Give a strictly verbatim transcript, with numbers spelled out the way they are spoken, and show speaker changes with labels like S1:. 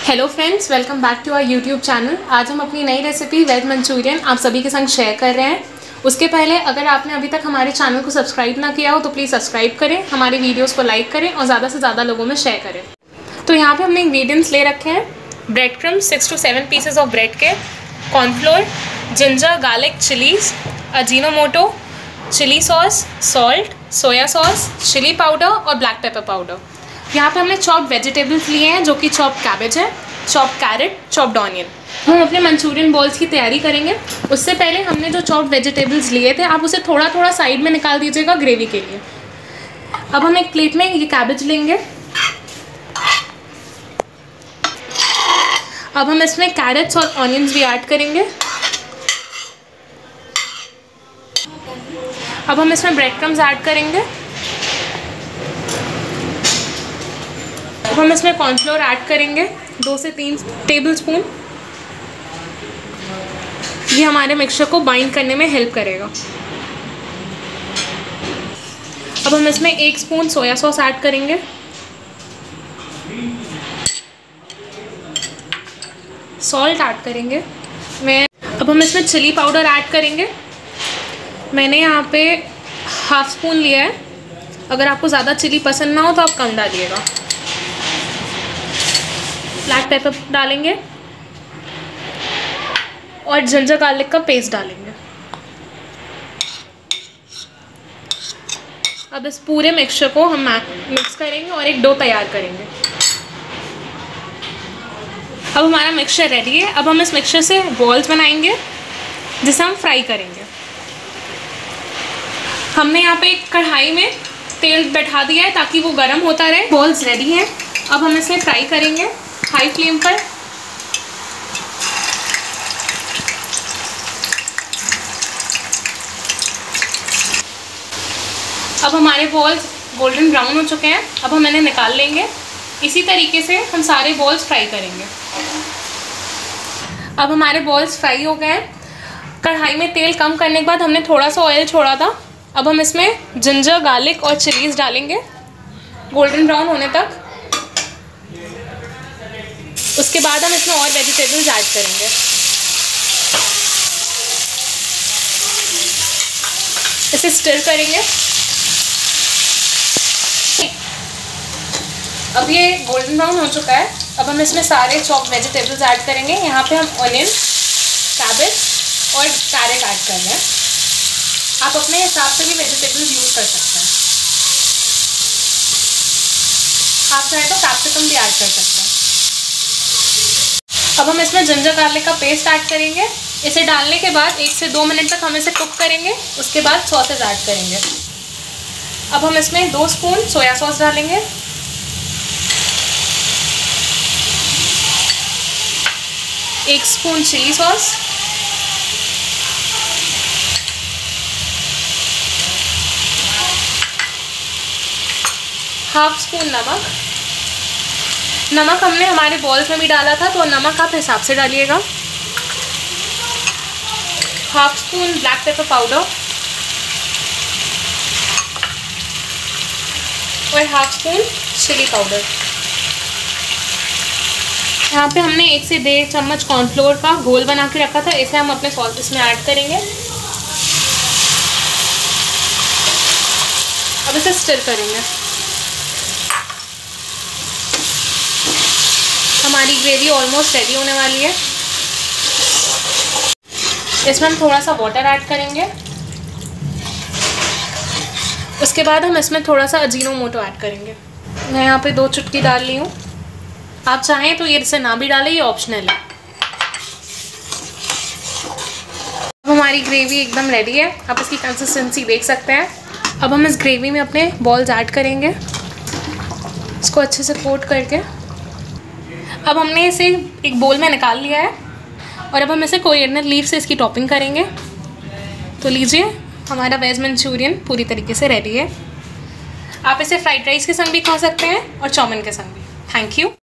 S1: Hello friends, welcome back to our YouTube channel. आज हम अपनी नई रेसिपी वेज मंचूरियन आप सभी के संग शेयर कर रहे हैं। उसके पहले अगर आपने अभी तक हमारे चैनल को सब्सक्राइब ना किया हो तो प्लीज़ सब्सक्राइब करें, हमारे वीडियोस को लाइक करें और ज़्यादा से ज़्यादा लोगों में शेयर करें। तो यहाँ पे हमने इंग्रेडिएंट्स ले रखे हैं। Bread crumbs six to seven pieces of bread के, cornflour, ginger garlic chillies, Ajinomoto, chilli sauce, salt, soya sauce, chilli powder और ब्लैक पेपर पाउडर। यहाँ पे हमने चॉप्ड वेजिटेबल्स लिए हैं जो कि चॉप्ड कैबेज है, चॉप्ड कैरेट, चॉप्ड ऑनियन। हम अपने मंचूरियन बॉल्स की तैयारी करेंगे। उससे पहले हमने जो चॉप्ड वेजिटेबल्स लिए थे आप उसे थोड़ा थोड़ा साइड में निकाल दीजिएगा ग्रेवी के लिए। अब हम एक प्लेट में ये कैबेज लेंगे। अब हम इसमें कैरेट्स और ऑनियंस भी ऐड करेंगे। अब हम इसमें ब्रेड क्रम्स ऐड करेंगे। अब हम इसमें कॉर्नफ्लोर ऐड करेंगे, दो से तीन टेबलस्पून। ये हमारे मिक्सचर को बाइंड करने में हेल्प करेगा। अब हम इसमें एक स्पून सोया सॉस ऐड करेंगे। सॉल्ट ऐड करेंगे। मैं अब हम इसमें चिली पाउडर ऐड करेंगे। मैंने यहाँ पे हाफ स्पून लिया है। अगर आपको ज़्यादा चिली पसंद ना हो तो आप कम डालिएगा। ब्लैक पेपर डालेंगे और जिंजर गार्लिक का पेस्ट डालेंगे। अब इस पूरे मिक्सचर को हम मिक्स करेंगे और एक डो तैयार करेंगे। अब हमारा मिक्सचर रेडी है। अब हम इस मिक्सचर से बॉल्स बनाएंगे जिसे हम फ्राई करेंगे। हमने यहाँ पे एक कढ़ाई में तेल बैठा दिया है ताकि वो गर्म होता रहे। बॉल्स रेडी हैं। अब हम इसे फ्राई करेंगे हाई फ्लेम पर। अब हमारे बॉल्स गोल्डन ब्राउन हो चुके हैं। अब हम इन्हें निकाल लेंगे। इसी तरीके से हम सारे बॉल्स फ्राई करेंगे। अब हमारे बॉल्स फ्राई हो गए हैं। कढ़ाई में तेल कम करने के बाद हमने थोड़ा सा ऑयल छोड़ा था। अब हम इसमें जिंजर गार्लिक और चिलीज डालेंगे गोल्डन ब्राउन होने तक। उसके बाद हम इसमें और वेजिटेबल्स ऐड करेंगे। इसे स्टिर करेंगे। अब ये गोल्डन ब्राउन हो चुका है। अब हम इसमें सारे चॉप्ड वेजिटेबल्स ऐड करेंगे। यहाँ पे हम ऑनियन, कैबेज और कैरेट ऐड कर रहे हैं। आप अपने हिसाब से भी वेजिटेबल्स यूज़ कर सकते हैं। आप चाहे तो कैप्सिकम भी ऐड कर सकते हैं। अब हम इसमें जिंजर गार्लिक का पेस्ट ऐड करेंगे। इसे डालने के बाद एक से दो मिनट तक हम इसे कुक करेंगे। उसके बाद सॉसेस ऐड करेंगे। अब हम इसमें दो स्पून सोया सॉस डालेंगे। एक spoon chilli sauce, half spoon नमक। नमक हमने हमारे बॉल्स में भी डाला था तो नमक आप हिसाब से डालिएगा। Half spoon black pepper powder और हाफ स्पून चिली पाउडर। यहाँ पे हमने एक से डेढ़ चम्मच कॉर्नफ्लोर का घोल बना के रखा था। इसे हम अपने सॉस में ऐड करेंगे। अब इसे स्टिर करेंगे। हमारी ग्रेवी ऑलमोस्ट रेडी होने वाली है। इसमें हम थोड़ा सा वाटर ऐड करेंगे। उसके बाद हम इसमें थोड़ा सा अजीनोमोटो ऐड करेंगे। मैं यहाँ पे दो चुटकी डाल ली हूँ। आप चाहें तो ये इसे ना भी डालें, ये ऑप्शनल है। अब हमारी ग्रेवी एकदम रेडी है। आप इसकी कंसिस्टेंसी देख सकते हैं। अब हम इस ग्रेवी में अपने बॉल्स ऐड करेंगे, इसको अच्छे से कोट करके। अब हमने इसे एक बोल में निकाल लिया है और अब हम इसे कोरिएंडर लीफ से इसकी टॉपिंग करेंगे। तो लीजिए, हमारा वेज मंचूरियन पूरी तरीके से रेडी है। आप इसे फ्राइड राइस के संग भी खा सकते हैं और चाउमीन के संग भी। Thank you.